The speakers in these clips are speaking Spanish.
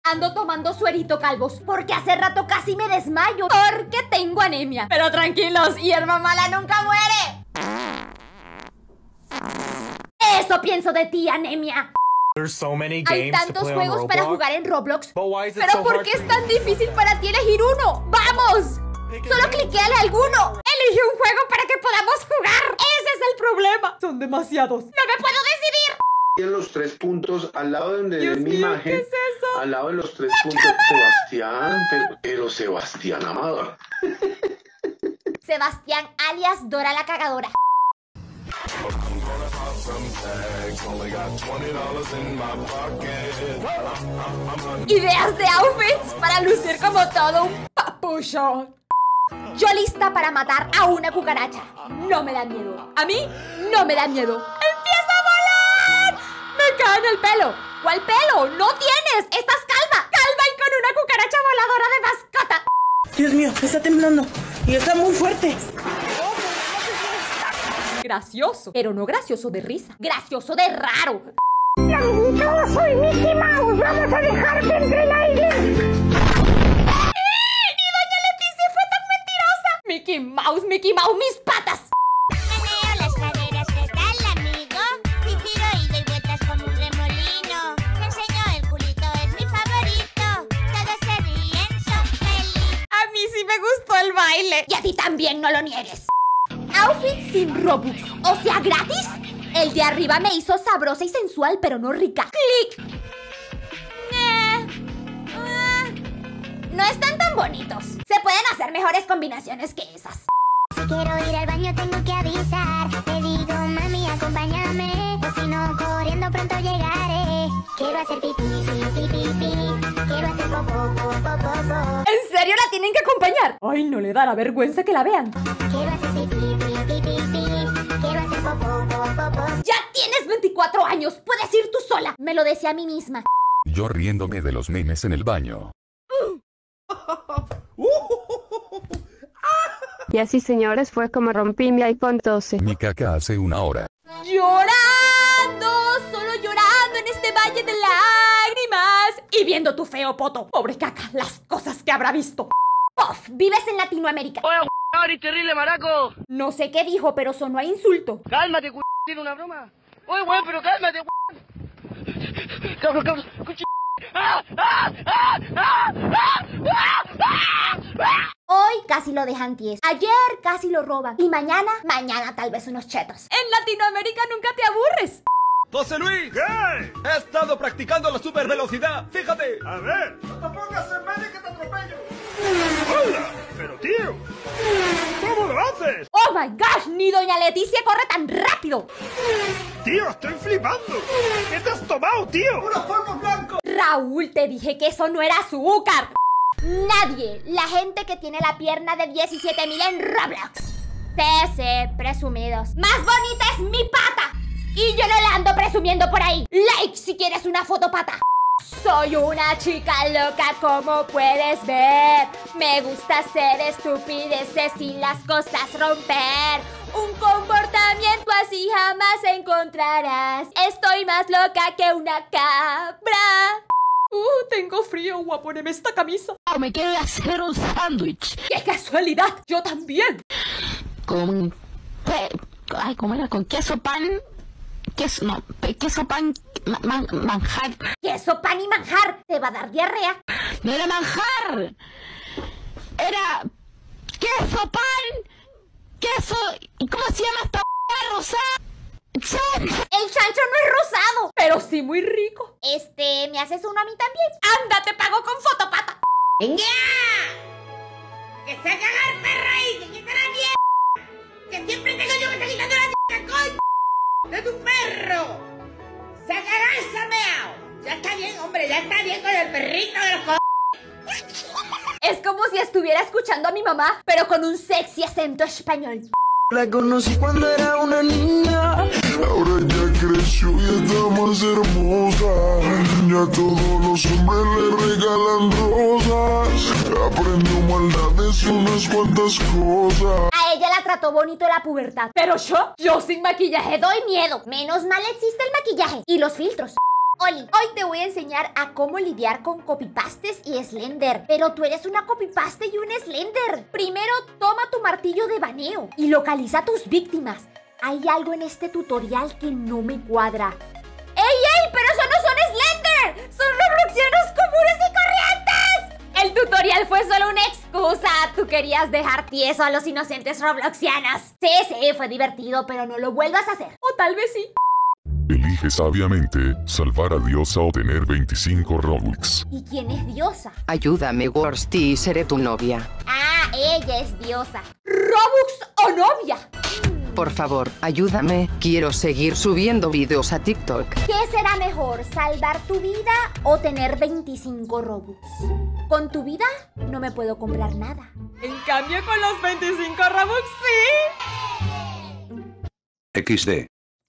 Ando tomando suerito, calvos, porque hace rato casi me desmayo, porque tengo anemia. Pero tranquilos, hierba mala nunca muere. Eso pienso de ti, anemia. Hay tantos juegos para jugar en Roblox, pero ¿por qué es tan difícil para ti elegir uno? ¡Vamos! Solo cliqueale a alguno. Elige un juego para que podamos jugar. Ese es el problema. Son demasiados. No me puedo decidir. En los 3 puntos, al lado de Dios mi mío, imagen, ¿qué es eso? al lado de los 3 puntos, Sebastián, pero Sebastián Amado. Sebastián alias Dora la cagadora. Ideas de outfits para lucir como todo un papucho. Yo lista para matar a una cucaracha. No me da miedo. A mí no me da miedo. ¡Empieza a volar! ¡Me cae en el pelo! ¿Cuál pelo? ¡No tienes! ¡Estás calva! ¡Calva y con una cucaracha voladora de mascota! Dios mío, está temblando y está muy fuerte. Gracioso, pero no gracioso de risa. Gracioso de raro. Amiguito, soy Mickey Mouse. Vamos a dejarte entre el aire. ¡Y doña Leticia fue tan mentirosa! Mickey Mouse, mis patas. Meneo las caderas, ¿qué tal, amigo? Y giro y doy vueltas como un remolino. Te enseño el culito, es mi favorito. Todos se ríen, son felices. A mí sí me gustó el baile. Y a ti también, no lo niegues. Outfit sin Robux, o sea, gratis. El de arriba me hizo sabrosa y sensual, pero no rica. ¡Clic! No están tan bonitos. Se pueden hacer mejores combinaciones que esas. Si quiero ir al baño tengo que avisar. Te digo, mami, acompáñame. O si no, corriendo pronto llegaré. Quiero hacer pipí, pipí, pipí. Quiero hacer popó, popó, popó. ¿En serio la tienen que acompañar? Ay, no le dará vergüenza que la vean. Quiero hacer pipí, pipí, pipí. Quiero hacer popó, popó, popó. Ya tienes 24 años. Puedes ir tú sola. Me lo decía a mí misma. Yo riéndome de los memes en el baño. Y así, señores, fue como rompí mi iPhone 12. Mi caca hace 1 hora. Llorando, solo llorando en este valle de lágrimas. Y viendo tu feo poto. Pobre caca, las cosas que habrá visto. Puff, vives en Latinoamérica. Oye, Ari, terrible maraco. No sé qué dijo, pero sonó a insulto. Cálmate, tiene una broma. Oye, weón, pero cálmate, Cabrón, Hoy casi lo dejan ties. Ayer casi lo roban. Y mañana tal vez unos chetos. En Latinoamérica nunca te aburres. ¡José Luis! ¿Qué? He estado practicando la super velocidad, fíjate. A ver. No te pongas en medio que te atropello. ¡Hola! Pero tío, ¿cómo lo haces? Oh my gosh, ni doña Leticia corre tan rápido. Tío, estoy flipando. ¿Qué te has tomado, tío? ¡Unos polvos blancos! Raúl, te dije que eso no era azúcar. Nadie, la gente que tiene la pierna de 17,000 en Roblox. Sí, presumidos. Más bonita es mi pata. Y yo no la ando presumiendo por ahí. Like si quieres una foto pata. Soy una chica loca, como puedes ver. Me gusta hacer estupideces y las cosas romper. Un comportamiento así jamás encontrarás. Estoy más loca que una cabra. Tengo frío, voy a ponerme esta camisa. Me quiero hacer un sándwich. ¡Qué casualidad! ¡Yo también! Con... Ay, ¿cómo era? Con queso, pan... Queso, no, queso, pan, manjar. Queso, pan y manjar. Te va a dar diarrea. No era manjar. Era... queso, pan... queso... ¿Y cómo se llama esta rosada? El chancho no es rosado, pero sí muy rico. ¿Me haces uno a mí también? ¡Anda, te pago con fotopata! ¡Venga! ¡Que se haga el perro ahí! ¡Que quita la mierda! ¡Que siempre tengo yo que estar quitando la mierda, coño! ¡De tu perro! ¡Se haga esa meao! Ya está bien, hombre, ya está bien con el perrito de los Es como si estuviera escuchando a mi mamá, pero con un sexy acento español. La conocí cuando era una niña, ahora ya creció y está más hermosa. Ya todos los hombres le regalan rosas. Aprendió maldades y unas cuantas cosas. A ella la trató bonito la pubertad, pero yo sin maquillaje doy miedo. Menos mal existe el maquillaje y los filtros. Oli, hoy te voy a enseñar a cómo lidiar con copypastes y Slender. Pero tú eres una copypaste y un Slender. Primero, toma tu martillo de baneo y localiza a tus víctimas. Hay algo en este tutorial que no me cuadra. ¡Ey! ¡Pero eso no son Slender! ¡Son robloxianos comunes y corrientes! El tutorial fue solo una excusa. Tú querías dejar tieso a los inocentes robloxianos. Sí, fue divertido, pero no lo vuelvas a hacer. O tal vez sí. Elige sabiamente, salvar a Diosa o tener 25 Robux. ¿Y quién es Diosa? Ayúdame, Worsty, y seré tu novia. Ah, ella es Diosa. ¿Robux o novia? Por favor, ayúdame. Quiero seguir subiendo videos a TikTok. ¿Qué será mejor, salvar tu vida o tener 25 Robux? Con tu vida no me puedo comprar nada. En cambio, con los 25 Robux, sí. XD.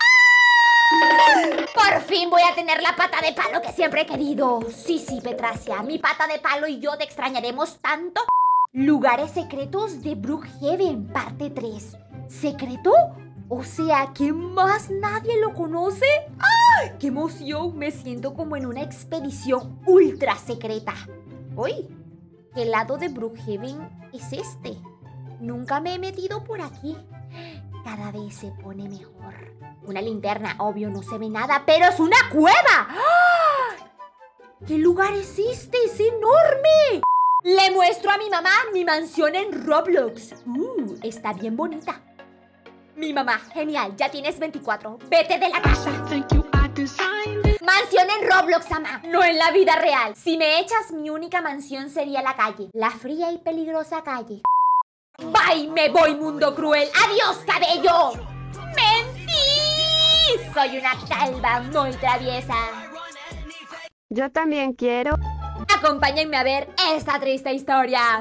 Por fin voy a tener la pata de palo que siempre he querido. Sí, Petracia, mi pata de palo y yo te extrañaremos tanto. Lugares secretos de Brookhaven, parte 3. ¿Secreto? O sea, ¿que más nadie lo conoce? ¡Ay! ¡Qué emoción! Me siento como en una expedición ultra secreta. Uy, ¿qué lado de Brookhaven es este? Nunca me he metido por aquí. Cada vez se pone mejor. Una linterna, obvio, no se ve nada, pero es una cueva. ¡Ah! ¿Qué lugar es este? ¡Es enorme! Le muestro a mi mamá mi mansión en Roblox. Está bien bonita. Mi mamá, genial, ya tienes 24. Vete de la casa. Mansión en Roblox, mamá, no en la vida real. Si me echas, mi única mansión sería la calle. La fría y peligrosa calle. Bye, me voy, mundo cruel. Adiós, cabello. ¡Mentí! Soy una calva muy traviesa. Yo también quiero. Acompáñenme a ver esta triste historia.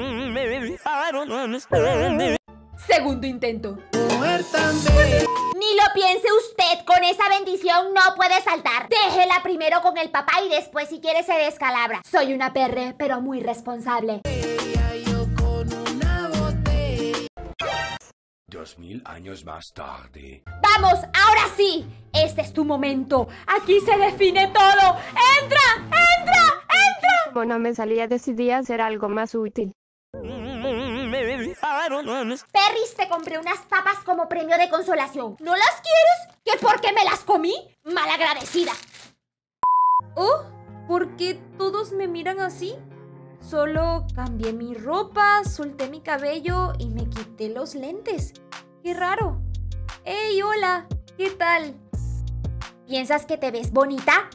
Segundo intento. Ni lo piense usted, con esa bendición no puede saltar. Déjela primero con el papá y después si quiere se descalabra. Soy una perre, pero muy responsable. 2000 años más tarde. ¡Vamos! ¡Ahora sí! Este es tu momento. Aquí se define todo. ¡Entra! ¡Entra! ¡Entra! Como no me salía, decidí hacer algo más útil. Perris, te compré unas papas como premio de consolación. ¿No las quieres? ¿Que por qué me las comí? Malagradecida. Oh, ¿por qué todos me miran así? Solo cambié mi ropa, solté mi cabello y me quité los lentes. ¡Qué raro! ¡Hey, hola! ¿Qué tal? ¿Piensas que te ves bonita?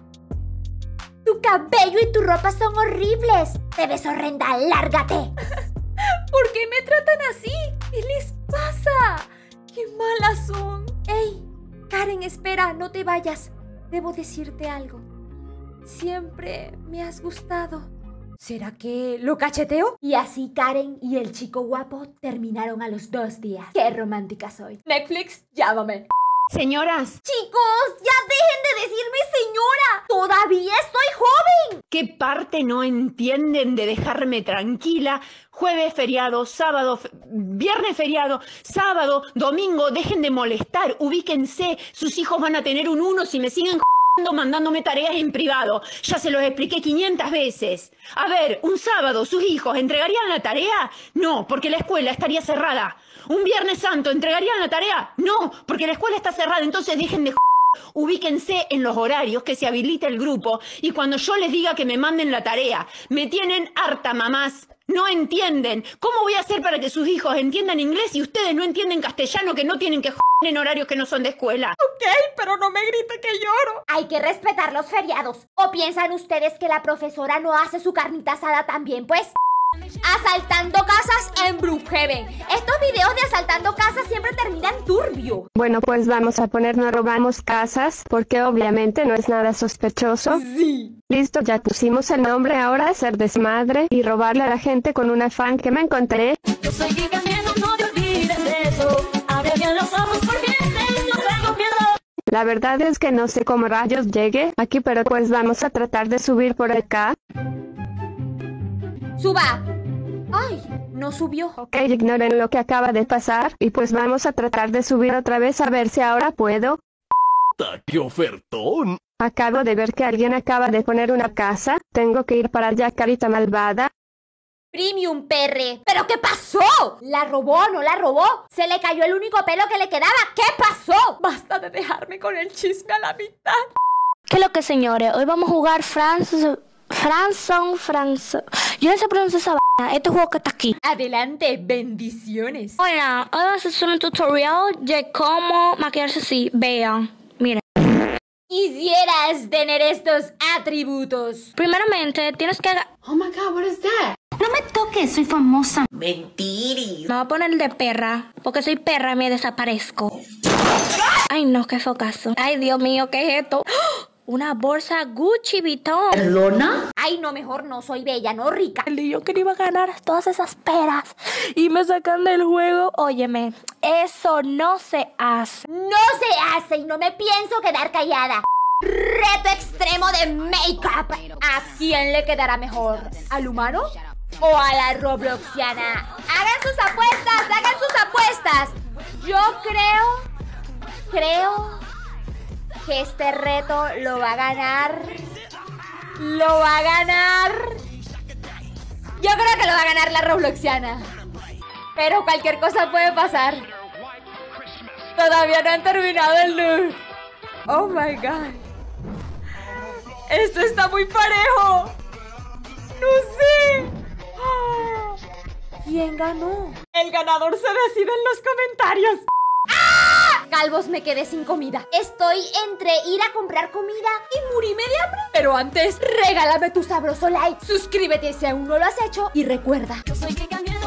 Tu cabello y tu ropa son horribles. Te ves horrenda, lárgate. ¿Por qué me tratan así? ¿Qué les pasa? ¡Qué malas son! ¡Ey! Karen, espera, no te vayas. Debo decirte algo. Siempre me has gustado. ¿Será que lo cacheteo? Y así Karen y el chico guapo terminaron a los 2 días. ¡Qué romántica soy! Netflix, llámame. Señoras. Chicos, ya dejen de decirme señora. Todavía estoy joven. ¿Qué parte no entienden de dejarme tranquila? Jueves feriado, sábado, viernes feriado, sábado, domingo, dejen de molestar, ubíquense. Sus hijos van a tener un 1 si me siguen mandándome tareas en privado. Ya se los expliqué 500 veces. A ver, un sábado, ¿sus hijos entregarían la tarea? No, porque la escuela estaría cerrada. Un Viernes Santo, ¿entregarían la tarea? No, porque la escuela está cerrada. Entonces dejen de ubíquense en los horarios que se habilita el grupo y cuando yo les diga que me manden la tarea. Me tienen harta, mamás. No entienden. ¿Cómo voy a hacer para que sus hijos entiendan inglés y ustedes no entienden castellano, que no tienen que en horarios que no son de escuela? Ok, pero no me grite que lloro. Hay que respetar los feriados. ¿O piensan ustedes que la profesora no hace su carnita asada también, pues? Asaltando casas en Brookhaven. Estos videos de asaltando casas siempre terminan turbio. Bueno, pues vamos a ponernos robamos casas, porque obviamente no es nada sospechoso. Sí. Listo, ya pusimos el nombre, ahora hacer desmadre y robarle a la gente con una fan que me encontré. Yo soy Giga Miedo, no te olvides de eso. Abre bien los ojos porque no tengo miedo. La verdad es que no sé cómo rayos llegue aquí, pero pues vamos a tratar de subir por acá. ¡Suba! ¡Ay! No subió. Ok, ignoren lo que acaba de pasar y pues vamos a tratar de subir otra vez a ver si ahora puedo. ¡Qué ofertón! Acabo de ver que alguien acaba de poner una casa. Tengo que ir para allá, carita malvada. Premium perre. ¿Pero qué pasó? ¿La robó o no la robó? Se le cayó el único pelo que le quedaba. ¿Qué pasó? Basta de dejarme con el chisme a la mitad. ¿Qué es lo que, señores? Hoy vamos a jugar France. Yo no sé pronunciar esa vaina. Este juego que está aquí. Adelante, bendiciones. Hola, hoy vamos a hacer un tutorial de cómo maquillarse así. Vean, miren. Quisieras tener estos atributos. Primeramente, tienes que... Oh my God, what is that? No me toques, soy famosa. Mentiris. Me voy a poner de perra, porque soy perra y me desaparezco. Ay, no, qué focazo. Ay, Dios mío, ¿qué es esto? Una bolsa Gucci Vuitton. ¿Lona? Ay, no, mejor no, soy bella, no rica. Y yo que iba a ganar todas esas peras y me sacan del juego. Óyeme, eso no se hace. No se hace y no me pienso quedar callada. Reto extremo de make-up. ¿A quién le quedará mejor? ¿Al humano o a la robloxiana? Hagan sus apuestas. Yo creo que este reto lo va a ganar. Yo creo que lo va a ganar la robloxiana. Pero cualquier cosa puede pasar. Todavía no han terminado el look. Oh my God. Esto está muy parejo. No sé. ¿Quién ganó? El ganador se decide en los comentarios. ¡Ah! Calvos, me quedé sin comida. Estoy entre ir a comprar comida y morirme de hambre. Pero antes, regálame tu sabroso like. Suscríbete si aún no lo has hecho. Y recuerda, Yo soy que cambié